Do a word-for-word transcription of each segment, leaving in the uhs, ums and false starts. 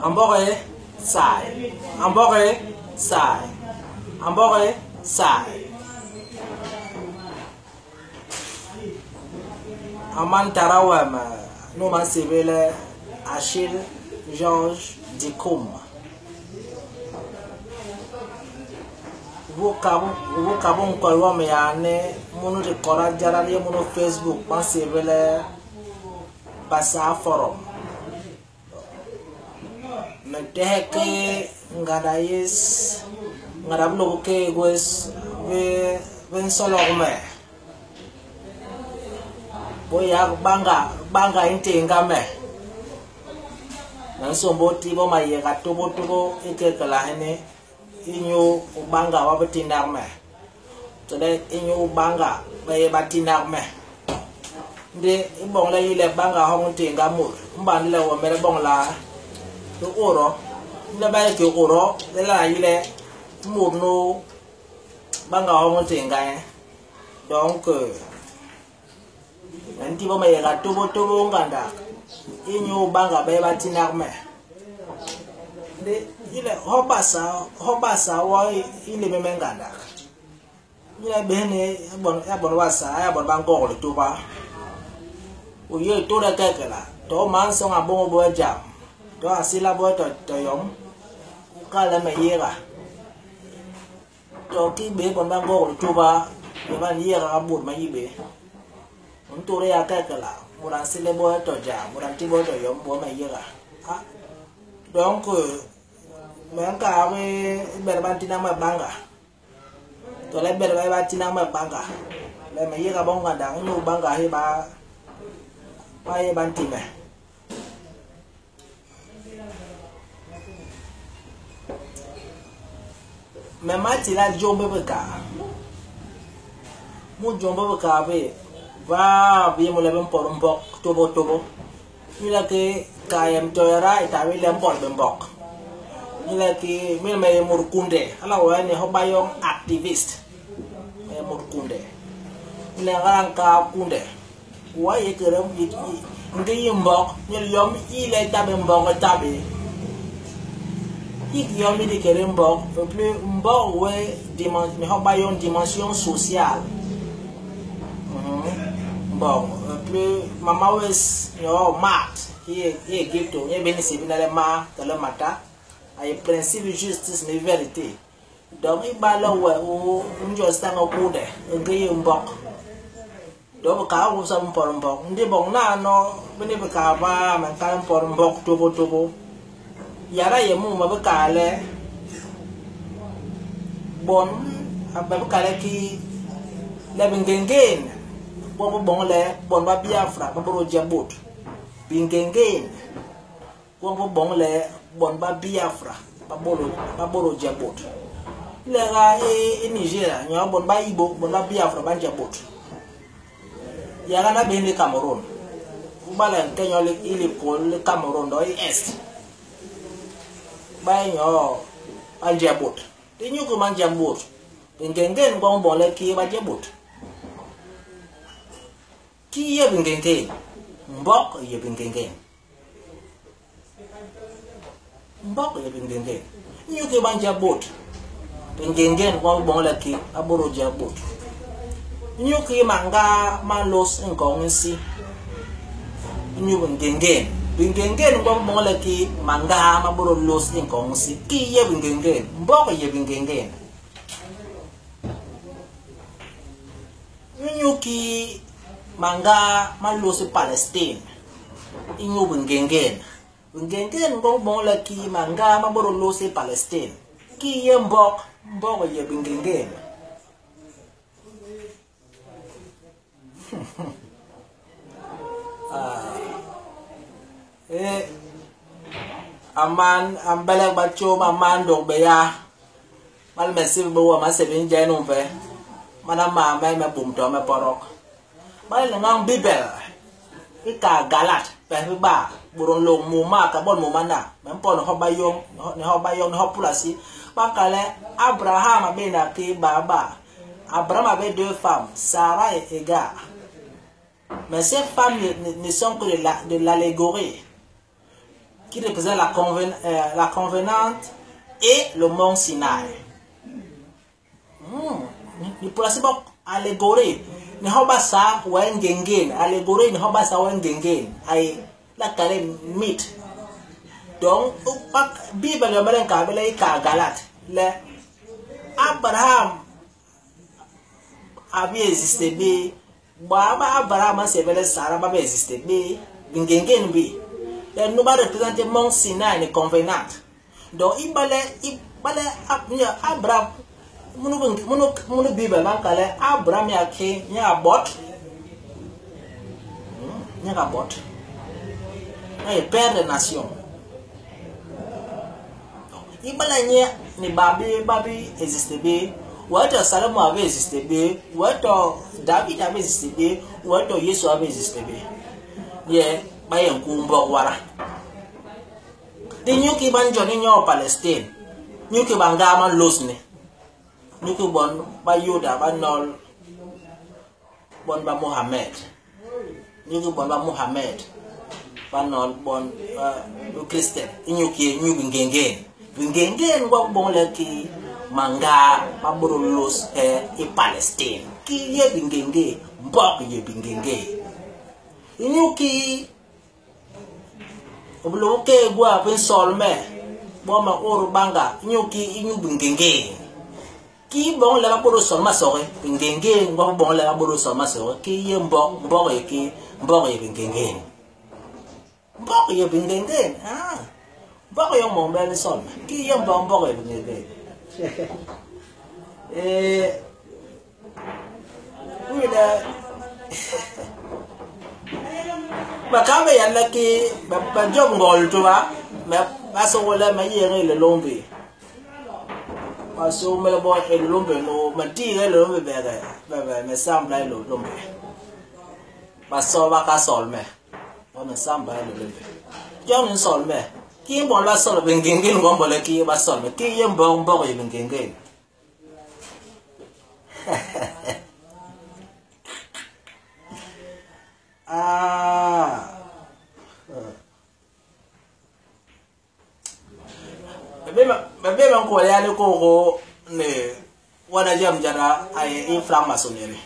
Ambore, sai. Ambore, sai. Ambore, sai. Aman tarawam, nous man sivile Achille Georges Dicom. Vous cabon kolwa me ane munu de kora jarali munu Facebook man sivile Bassa forum. Me teheke ngadayis ngadablo ke gwes ve ven solo me. Boya banga banga intinga me. Nansombo tibo maye gatobo tobo ikekala hene inyo banga wabatindak me. Today inyo banga baye batindak me. De ibong la yile banga hong tinga mur. Mban le wa mere bong la to oro. Le baye ke oro le la yile mur no banga hong tinga. Donc nanti bo maye gatobo tobo nganda. Inyo banga baye batinak me. De ile hobasa hobasa wa ile memenganda. Ile bene bon ya bon wasa ya bon bango le tuba. Uye to da kekela to man so ngabongo bo jam. To asila bo to to yom. Kala me yera. To ki be bon bango le tuba. Ye ban yera abut ma yibe. Untuk ya kekela muran sile bo to jam muran ti bo to yom bo ma yera. Ah. Donc mereka we berbantina ma banga. To le berbantina ma banga. Le me yera bonga dang no banga he ba ba ye bantina. Me mati la jombe beka. Mu jombe beka be va bi mo le ben por mbok tobo tobo. Ila ke kayam toyara itawi le mbok ben mbok. Ila ke mil me murkunde ala wa ni hobayong activist. Me murkunde. Ila garang ka kunde. Wa ye kerem yi ngi mbok ni yom ile tabe mbok tabe. Ik yom di kerem mbok plus mbok we dimension me hobayong dimension sociale. Bon, plus maman wes yo mat qui est ghetto, il béni c'est bien ma dans le matin, ay principe justice mais vérité. Donc il ba là ouais ou un jour ça ngau kude, ngi mbok. Donc ka wo sa mpor mbok, ndi bon na no beni be ka ba man ka mpor mbok tobo tobo. Yara ye mu ma be ka le bon abba be ka le ki le bengengen. Bobo bongle bon ba Biafra ba boro jabot bingenge bobo bongle bon ba Biafra ba boro ba boro jabot le ga e Nigeria nya bon ba Igbo bon ba Biafra ba jabot ya ga na bende Cameroon ubala Kenya le ile pol le Cameroon do est ba nyo ba jabot de nyu ko man jabot bingenge bon bon le ki ba jabot. Qui est bingenge? Mbok ye bingenge. Mbok ye bingenge. Nyu ke banja bot. Bingenge ko bon la ki aboro ja bot. Nyu ke manga malos ngong si. Nyu bingenge. Bingenge ko bon la ki manga maboro los ngong si. Ki ye bingenge? Mbok ye bingenge. Nyu ki manga malusi Palestine inyo bengenge bengenge ngo mo la ki manga maboro lusi Palestine ki ye mbok mbok ye bengenge ah eh aman ambele bacho aman do beya mal mesif bo ma se bin jenu pe mana ma me me bum to me porok. Bale ngang bibel ika galat pe ba buron lo muma ka bon mumana même pon ho bayong ne ho bayong ho pulasi bakale Abraham abena ki baba Abraham avait deux femmes Sarah et Hagar mais ces femmes ne, ne sont que de la de l'allégorie qui représente la, conven, euh, la convenante et le mont Sinaï. Ni pour la allégorie. Ni hoba sa wengengen allégorie ni hoba sa wengengen ay la kale mythe. Donc Bible yo melen ka bele ka Galate le Abraham avait existé bi baba Abraham se bele Sarah ba existé bi ngengen bi le no ba représenter mont Sinaï ni convenant. Donc il balait il balait Abraham munu munu munu Bible man kale Abraham ya ke nya bot nya bot ay père de nation ibala nya ni babi babi existe be wato Salomo avait existé be wato David avait existé be wato Yesu avait existé be ye bayen kumbo wara di nyuki banjo ni nyo Palestine nyuki bangama losne Nuku bon ba Yuda ba nol bon ba Muhammad Nuku bon ba Muhammad ba nol bon lu Christian inyuki nyu bingenge bingenge ngwa bon le ki manga ba boros e e Palestine ki ye bingenge mbok ye bingenge inyuki oblo ke gwa pen solme bo ma oru banga inyuki inyu bingenge ki bon la boro so ma so ngenge ngo bon la boro so ma so ki ye mbo mbo ye ki mbo ye ngenge mbo ye ngenge ah mbo ye mo mbele so ki ye mbo mbo ye ngenge eh oui da ba kambe ya la ki ba job ngol to ba ba so wala ma ye le lombe so me boy e lombe no matire le lombe bere bebe me sambla lo lombe ba so ba ka sol me ba me sambla lo lombe yo ni sol me ki bon la sol be ngenge ngo mbole ki ba sol me ki yem bon bon e ngenge ah bebe man ko ya le ko ko ne wana jam jara ay inflammation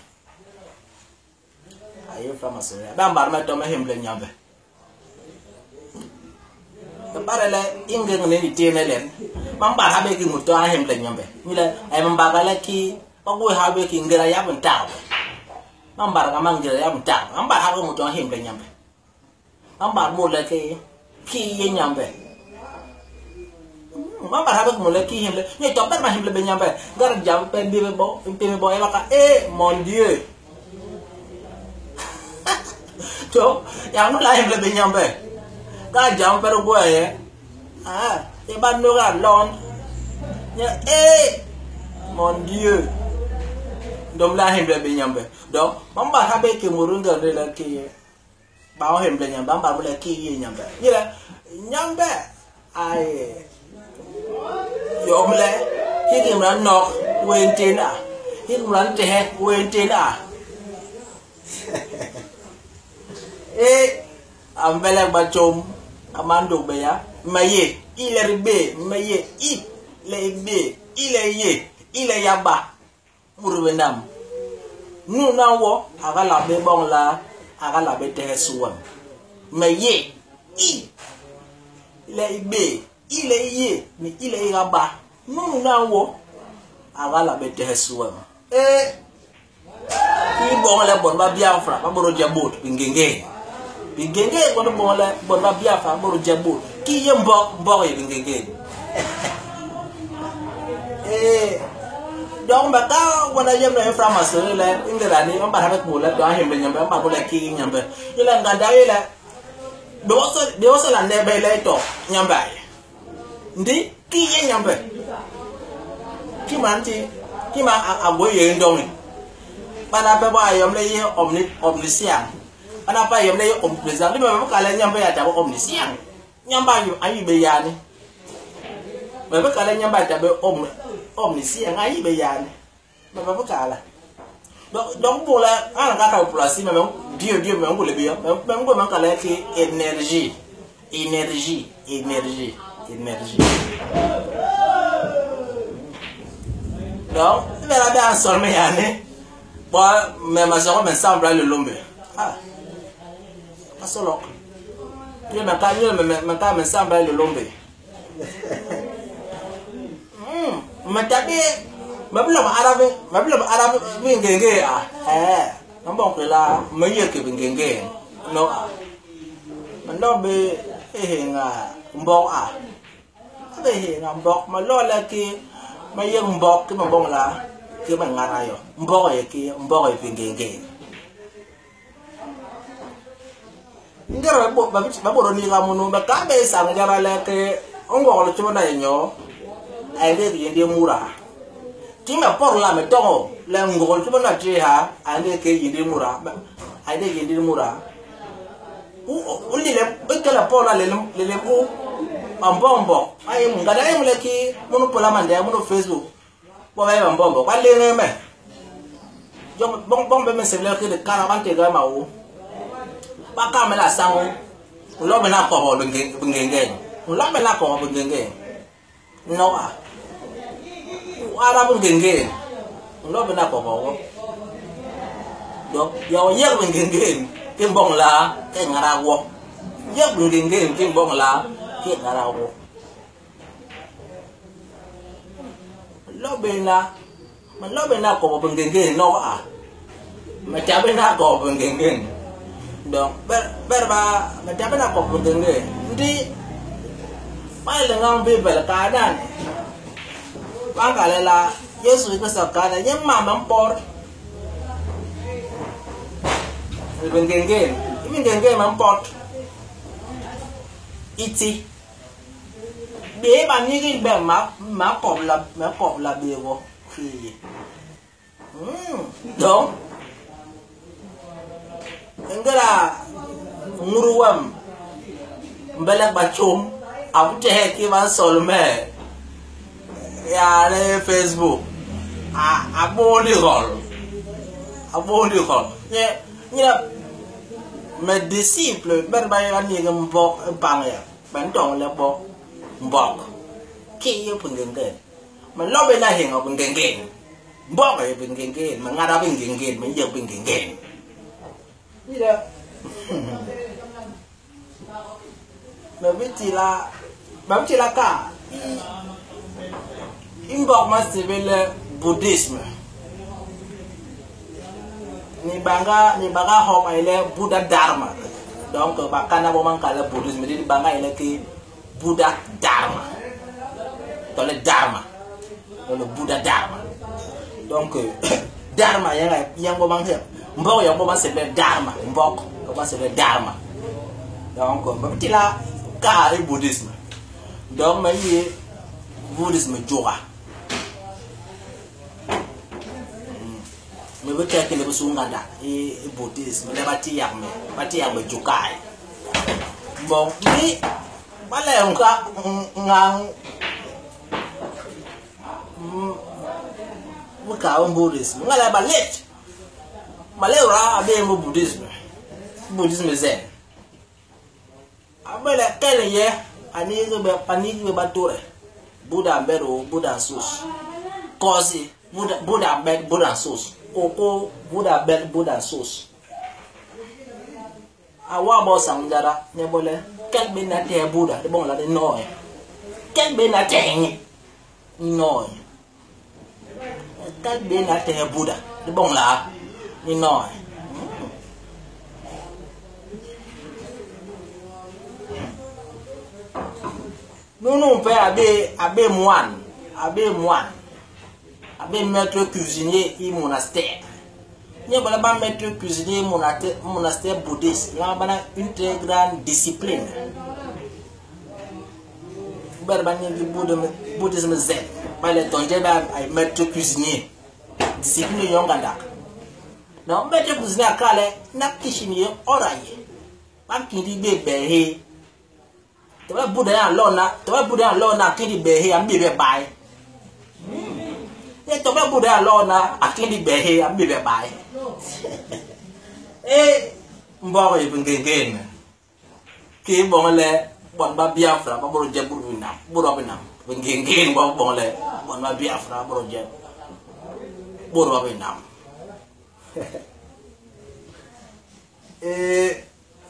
ay inflammation ba mbar ma to ma hemble nyambe to parale ingeng ne ni tene len ma mbar ha be ki muto a hemble nyambe ni le ay mbar ga la ki ba go ha be ki ngira ya ban taw ma mbar ga ma ngira ya ban taw ma mbar ha be muto a hemble nyambe ma mbar mo le ki ki ye nyambe Mamba habe kumule ki himle ni to ma himle be nyambe gar jam pe bi bo pe bo e ka eh mon dieu to yang la himle be nyambe ga jam pe go e ah e ban no ga lon ya eh mon dieu dom la himle be nyambe do mamba habe ki murunga de la ki ba himle nyambe mamba bule ki ye nyambe ni la nyambe ai yo mle ki ki mran nok wen tin à ki mran te wen tin à e ambele ba chom amando be ya maye ile ribe maye i le be ile ye ile yaba urwenam nu na wo aga la be bon la aga la be te suwan maye i le be ile ye ni ile yaba nu na wo aga la be te suwan e ki bon le bon ba Biafra ba boro jabot bingenge bingenge bon bon le bon ba Biafra boro jabot ki ye mbo mbo ye bingenge eh donc ba ka wona yem na inflammation le indira ni on ba ha ko le do ha hembe nyambe ba ko le ki nyambe ile nganda ile do so do so la ne be le to nyambe ndi ki ye nyambe ki manti ki ma agoye ndomi bana pe ba yom le ye omni omniscient bana pa yom le ye omniscient ni ba ka le nyambe ya ta omniscient nyamba yu ayi be yani ba ba ka le nyamba ta be om omniscient ayi be yani ba ba ka la donc donc pour la ana ka ka place mais dieu dieu mais on le bien mais on ko man ka le ki énergie énergie, énergie, énergie. Donc, il va bien ensemble, bon, mais ma soeur me semble le lombe. Ah, pas solo. Je me calme, me calme, me semble le lombe. Hmm, mais t'as dit, ma blâme arabe, ma blâme arabe, vingenge ah, eh, non bon que là, meilleur que vingenge, non ah, non be, eh nga, bon ah, eh nga bon, ma lola qui, meilleur bon que ma bon là. Cái bằng ngà rồi, mbọ ấy kia, mbọ ấy bình geng geng. Nggak ada bu, babi, babi orang ni kamu nu, mereka biasa nggak ada ke, orang kalau cuma nanya nyo, ada yang dia murah. Cuma por lah metong, lah ngol cuma nak cihah, ada ke yang dia murah, ada yang dia murah. U, uli le, betul lah por lah le, le le u, ambong ambong, ayam nggak ada yang lagi, munu pelaman dia, munu Facebook. Bon mais bon bon pas les mais bon bon bon mais c'est là que de caravane te gama ou pas comme la sang ou là maintenant quoi bon ngeng ngeng ou là maintenant quoi bon ngeng ngeng non ah ou ara bon ngeng ngeng ou là maintenant quoi bon donc yo yer bon ngeng ngeng cái bon là cái ngara wo yer bon ngeng ngeng cái bon là cái ngara wo lo bên là mình lo bên nào có bên geng geng nó à mà chả bên nào có bên geng geng donc ber ber ba mà chả bên nào có bên geng geng đi phải là ngang về về là cái đàn bác cả lại là Yesu cái sao cái này nhưng mà bấm bor bên geng geng bên geng geng bấm bor iti bé bạn như cái bè má má cọp là má cọp là bè vô khi đúng anh cái là nguruam belak bachum abu teh ki ban solme ya le Facebook a abo di gol abo di gol nye nye mes disciples berbaya ni ngembok bang ya ban tong le bok mbok ki yo penggen gen man lo bên này hình ở penggen gen mbok ấy penggen gen mà ngara penggen gen mình giờ penggen gen đi đâu mà biết chỉ là bám chỉ là cả mbok mà c'est le bouddhisme ni bangga ni bangga hom ay le Buddha Dharma donc bakana bo man kala bouddhisme di bangga ay le ki Buddha Dharma dans le Dharma dans le Buddha Dharma donc Dharma yang yang bo mang mbok yang bo man c'est le Dharma mbok ko man c'est le Dharma donc bam ci la ka le bouddhisme donc may yi bouddhisme joga me be keke le busunganda e bouddhisme le bati yame bati yame jukai bon ni bale onka ngang muka on bouddhisme ngala balet malera abe mo bouddhisme bouddhisme zen abele kele ye ani go be pani go batore Buddha mbero Buddha sus kozi Buddha Buddha mbed Buddha sus koko Buddha bel Buddha sus awa bo samdara ne bole kel be na te Buddha de bon la de noy kel be na te ni noy kel be na te Buddha de bon la ni noy nous nous père abbé abbé moine abbé moine abbé maître cuisinier et monastère. Il y a pas maître cuisinier monastère monastère bouddhiste. Il y a une très grande discipline. Berbani du bouddhisme zen. Par les tonjé maître cuisinier discipline yonganda. Non maître cuisinier à Calais n'a cuisinier oraillé. Pas qui dit bébé. Tu vas bouder en lona, tu vas bouder en lona qui dit bébé en bébé bail. Tu vas bouder en lona à qui dit bébé en bébé bail. Eh, bon, il peut gagner. Qui bon le bọn ba Biafra ba boro je buru na buru ba nam ngin ngin ba bon le bọn ba Biafra boro je buru ba nam eh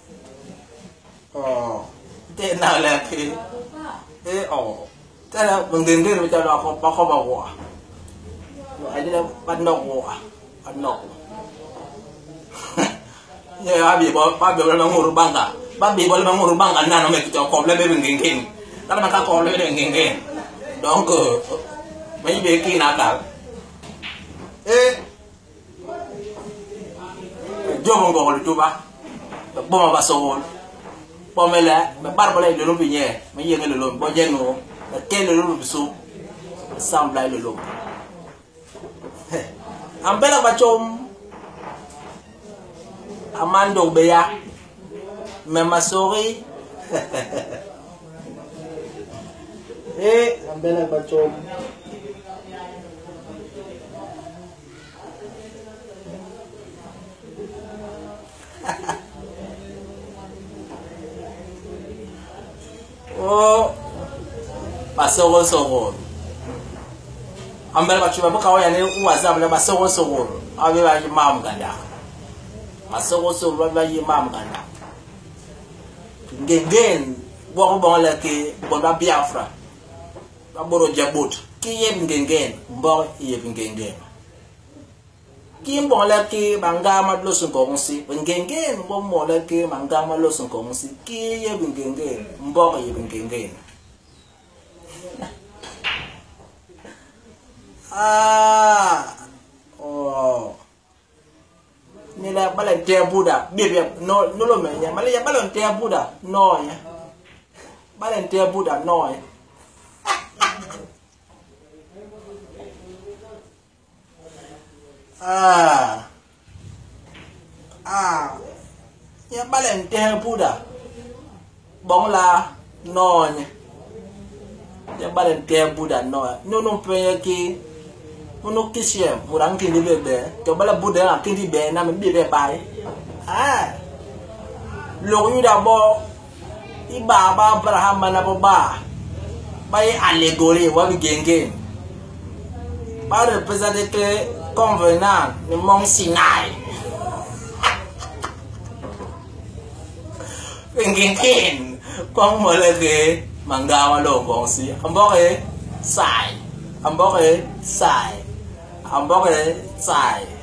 oh thế nào là khi eh oh thế là ngin ngin ba cho nó ba không ba wa ai đi bắt nọc wa bắt nọc ya ba bi ba bi ba nguru banga ba bi boleh mengurus bang kan nano mek cho kople be nging-nging kalau maka kople be nging-nging donc mai be ki nakal eh jomo ngol tuba boma ba sowol pomela be barbala le lo binye mai yenge le lo bo jeno be ken le lo bisu sambla le lo ambela ba chom amando be ya Mama sorry. Eh, ambela bachom. Oh, pasoro soro. Ambela bachom ba kawa yani uwaza ba pasoro soro. Abe ba imam ganda. Pasoro soro ba imam ganda. Ngegen bo bo la ke bon ba Biafra ba boro jabot ki yeb ngegen bo yeb ngegen ki bon la ke banga ma lo sun ko nsi ngegen bo mo la ke banga ma lo sun ko nsi ki yeb ngegen bo yeb ngegen ah oh ni la balen te buda bebe no no lo menya male ya balen te buda no ya balen te buda no ya ah ah ya balen te buda bong la no ya ya balen te buda no no no pe ki Uno kishia murang kindi bebe to bala buda na kindi be na me bebe bai ah lo yu da bo iba ba Abraham na bo ba bai allegory wa genge ba représenter que convenant le mont Sinai ngenge kong mo le ke mangawa lo kong si ambo ke sai ambo ke sai Ambok eh, sai.